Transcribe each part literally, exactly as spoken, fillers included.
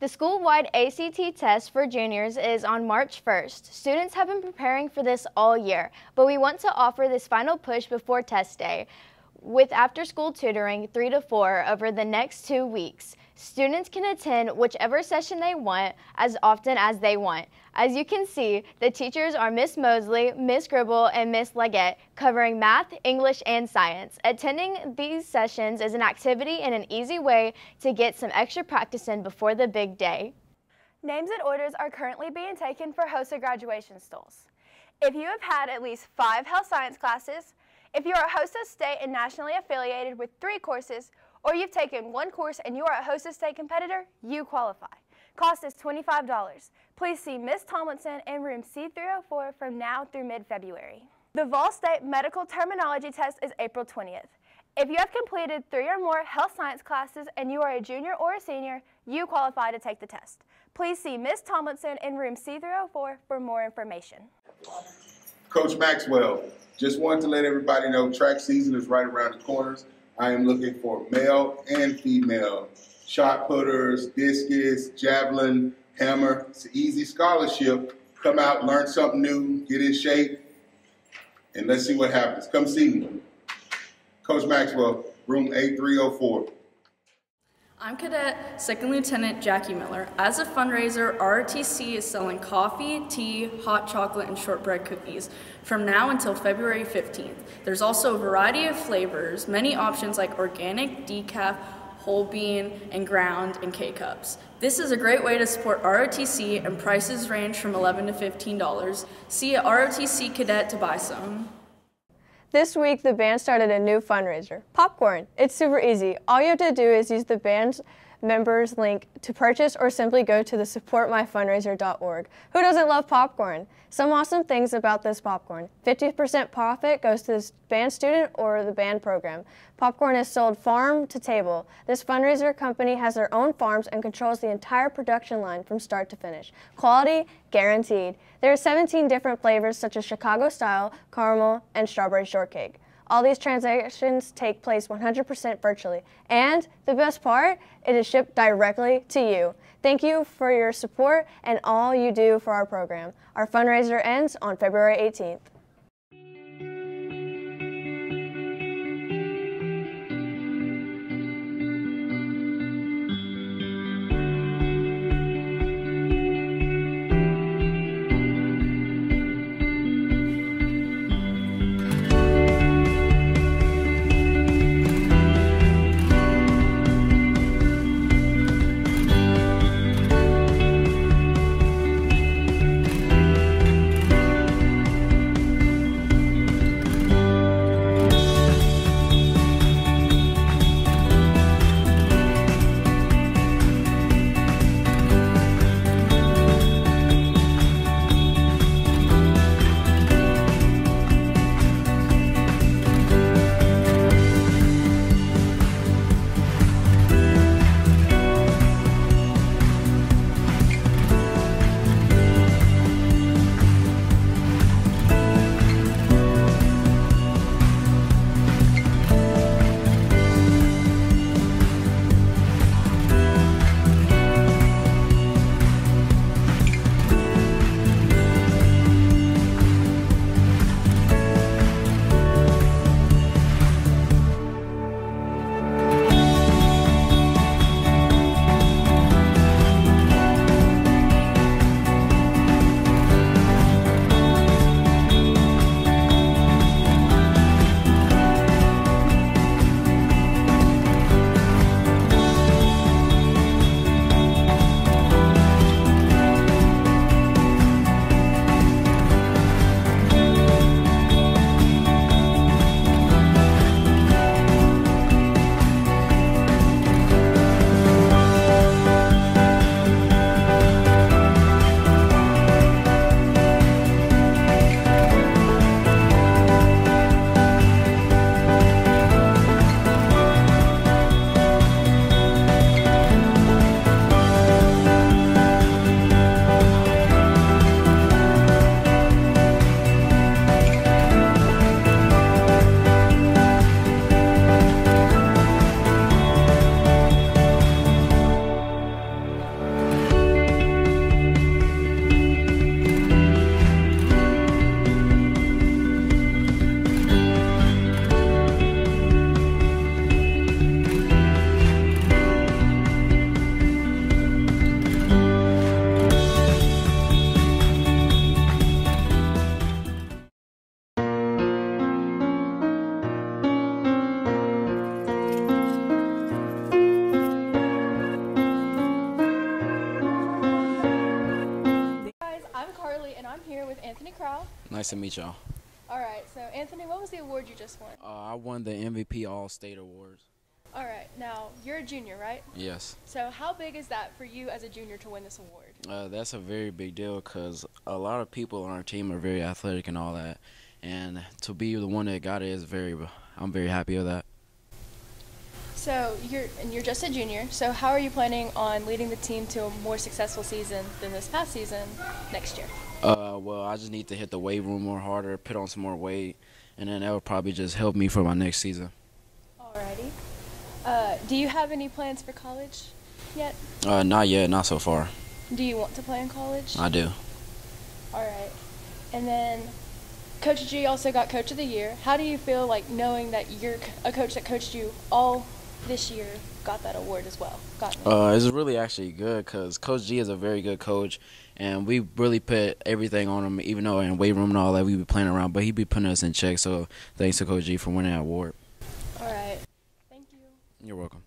The school-wide A C T test for juniors is on March first. Students have been preparing for this all year, but we want to offer this final push before test day with after-school tutoring three to four over the next two weeks. Students can attend whichever session they want as often as they want. As you can see, the teachers are Miss Mosley, Miss Gribble, and Miss Leggett, covering math, English, and science. Attending these sessions is an activity and an easy way to get some extra practice in before the big day. Names and orders are currently being taken for HOSA graduation stalls. If you have had at least five health science classes, if you are a HOSA state and nationally affiliated with three courses, or you've taken one course and you are a HOSA state competitor, you qualify. Cost is twenty-five dollars. Please see Miz Tomlinson in room C three oh four from now through mid-February. The Vol State Medical Terminology Test is April twentieth. If you have completed three or more health science classes and you are a junior or a senior, you qualify to take the test. Please see Miz Tomlinson in room C three oh four for more information. Coach Maxwell, just wanted to let everybody know track season is right around the corners. I am looking for male and female shot putters, discus, javelin, hammer. It's an easy scholarship. Come out, learn something new, get in shape, and let's see what happens. Come see me. Coach Maxwell, room A three oh four. I'm Cadet Second Lieutenant Jackie Miller. As a fundraiser, R O T C is selling coffee, tea, hot chocolate, and shortbread cookies from now until February fifteenth. There's also a variety of flavors, many options like organic, decaf, whole bean, and ground, and K-Cups. This is a great way to support R O T C, and prices range from eleven to fifteen dollars. See a R O T C cadet to buy some. This week, the band started a new fundraiser, Popcorn. It's super easy. All you have to do is use the band's members link to purchase or simply go to the support my fundraiser dot org. Who doesn't love popcorn? Some awesome things about this popcorn. fifty percent profit goes to the band student or the band program. Popcorn is sold farm to table. This fundraiser company has their own farms and controls the entire production line from start to finish. Quality guaranteed. There are seventeen different flavors such as Chicago style, caramel, and strawberry shortcake. All these transactions take place one hundred percent virtually. And the best part, it is shipped directly to you. Thank you for your support and all you do for our program. Our fundraiser ends on February eighteenth. Nice to meet y'all. All right, so Anthony, what was the award you just won? Uh, I won the M V P All-State Awards. All right, now you're a junior, right? Yes. So how big is that for you as a junior to win this award? Uh, that's a very big deal because a lot of people on our team are very athletic and all that. And to be the one that got it is very, I'm very happy with that. So you're, and you're just a junior, so how are you planning on leading the team to a more successful season than this past season next year? Uh, well, I just need to hit the weight room more harder, put on some more weight, and then that would probably just help me for my next season. Alrighty. Uh, do you have any plans for college yet? Uh, not yet, not so far. Do you want to play in college? I do. Alright. And then Coach G also got Coach of the Year. How do you feel like knowing that you're a coach that coached you all this year got that award as well? Got uh, it's really actually good because Coach G is a very good coach, and we really put everything on him, even though in weight room and all that we be playing around, but he be putting us in check, so thanks to Coach G for winning that award. All right. Thank you. You're welcome.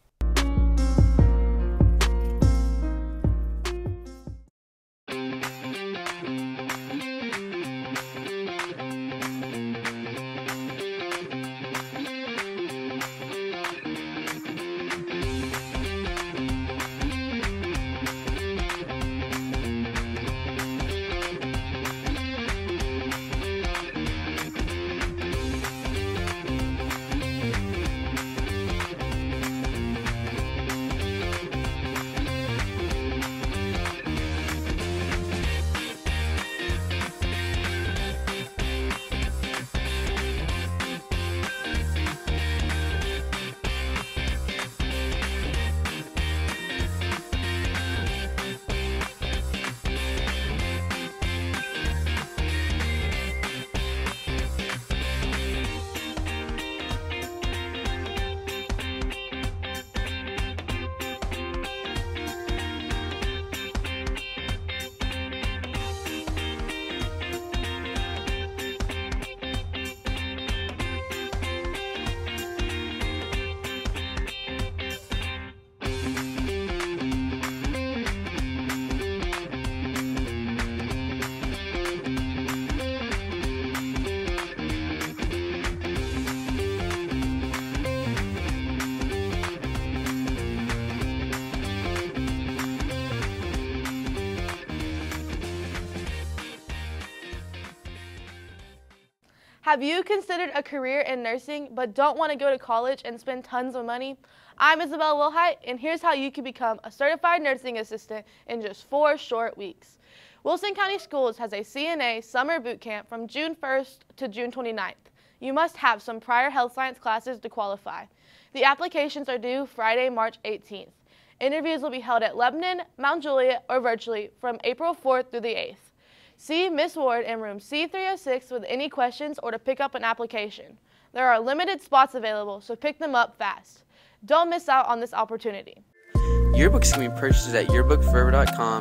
Have you considered a career in nursing but don't want to go to college and spend tons of money? I'm Isabel Wilhite, and here's how you can become a certified nursing assistant in just four short weeks. Wilson County Schools has a C N A summer boot camp from June first to June twenty-ninth. You must have some prior health science classes to qualify. The applications are due Friday, March eighteenth. Interviews will be held at Lebanon, Mount Juliet, or virtually from April fourth through the eighth. See Miss Ward in room C three oh six with any questions or to pick up an application. There are limited spots available, so pick them up fast. Don't miss out on this opportunity. Yearbooks can be purchased at yearbook forever dot com.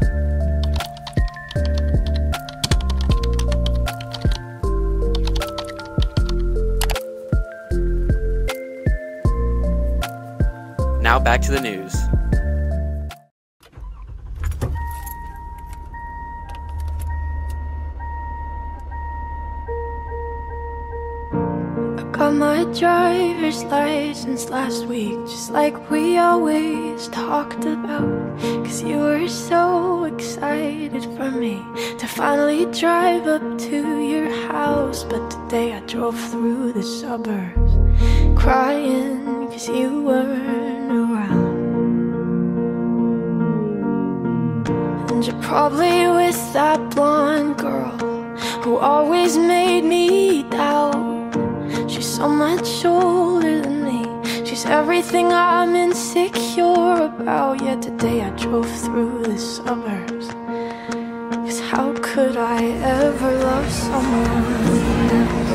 Now back to the news. Got my driver's license last week, just like we always talked about. Cause you were so excited for me to finally drive up to your house. But today I drove through the suburbs crying cause you weren't around. And you're probably with that blonde girl who always made me doubt. She's so much older than me. She's everything I'm insecure about. Yet today I drove through the suburbs. Cause how could I ever love someone else?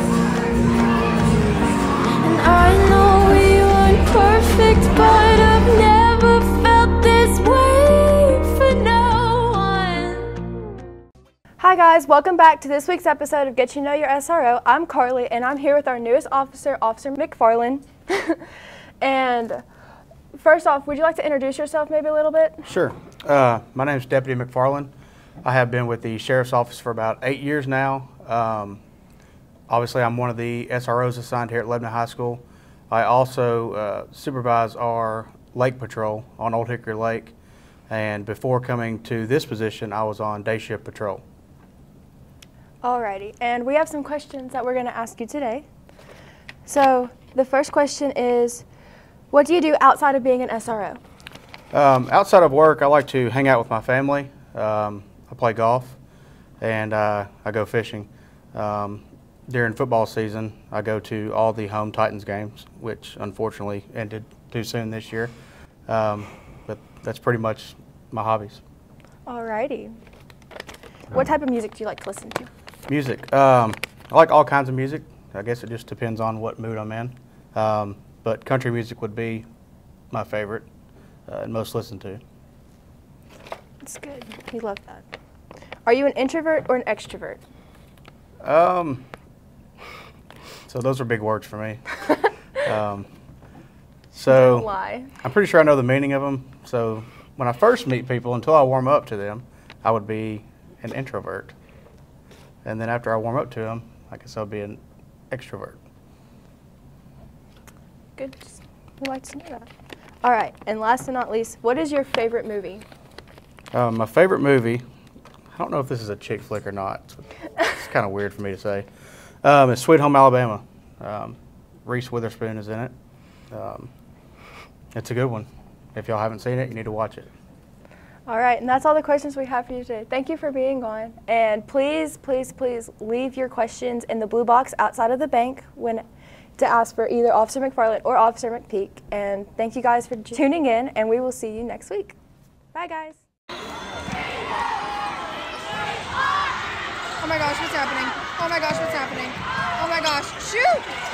And I know we weren't perfect, but I've never felt this way for no one. Hi guys, welcome back to this week's episode of Get You Know Your S R O. I'm Carly, and I'm here with our newest officer, Officer McFarland. And first off, would you like to introduce yourself maybe a little bit? Sure. Uh, my name is Deputy McFarland. I have been with the Sheriff's Office for about eight years now, Um, obviously, I'm one of the S R Os assigned here at Lebanon High School. I also uh, supervise our lake patrol on Old Hickory Lake, and before coming to this position, I was on day shift patrol. Alrighty, and we have some questions that we're going to ask you today. So the first question is, what do you do outside of being an S R O? Um, outside of work, I like to hang out with my family. Um, I play golf, and uh, I go fishing. Um, during football season, I go to all the home Titans games, which unfortunately ended too soon this year. Um, but that's pretty much my hobbies. Alrighty. What type of music do you like to listen to? Music. Um, I like all kinds of music. I guess it just depends on what mood I'm in. Um, but country music would be my favorite uh, and most listened to. That's good. We love that. Are you an introvert or an extrovert? Um, so those are big words for me. um, so Don't lie. I'm pretty sure I know the meaning of them. So when I first meet people, until I warm up to them, I would be an introvert. And then after I warm up to them, I guess I'll be an extrovert. Good. We like to know that. All right, and last but not least, what is your favorite movie? Um, my favorite movie, I don't know if this is a chick flick or not. It's kind of weird for me to say. Um, it's Sweet Home Alabama. Um, Reese Witherspoon is in it. Um, it's a good one. If y'all haven't seen it, you need to watch it. All right, and that's all the questions we have for you today. Thank you for being on. And please, please, please leave your questions in the blue box outside of the bank when to ask for either Officer McFarland or Officer McPeak. And thank you guys for tuning in, and we will see you next week. Bye, guys. Oh my gosh, what's happening? Oh my gosh, what's happening? Oh my gosh, shoot!